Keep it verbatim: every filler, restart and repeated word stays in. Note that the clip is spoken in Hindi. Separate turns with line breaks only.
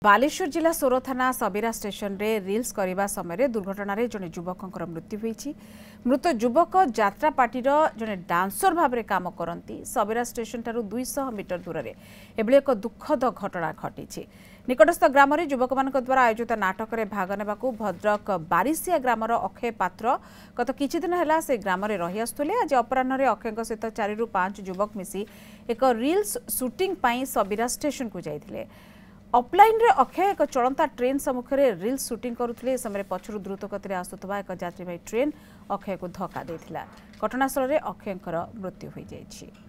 बालेश्वर जिला सोर थाना सबीरा स्टेशन रे रिल्स करने समय दुर्घटना जड़े युवक मृत्यु होती। मृत युवक यात्रा पार्टीर जड़े डांसर भाव में काम करती। सबीरा स्टेशन ठारू दुई सौ मीटर दूर में एभली एक दुखद घटना घटी। निकटस्थ ग्राम युवक मान द्वारा आयोजित नाटक में भाग ने भद्रक बारिशिया ग्रामर अक्षय पात्र गत किछि दिन है से ग्राम में रही आसुले। आज अपराह्न अक्षय सहित चारि रु पांच युवक मिसी एक रिल्स शूटिंग पाई सबीरा स्टेशन को जाइथिले। ऑफलाइन रे अक्षय एक चलंता ट्रेन सम्मुखें रिल्स शूटिंग करुले। समय पछरु द्रुत गति आसुवा एक यात्रीवाही ट्रेन अक्षय को धक्का देथिला। घटनास्थल में अक्षय मृत्यु हो जाइछि।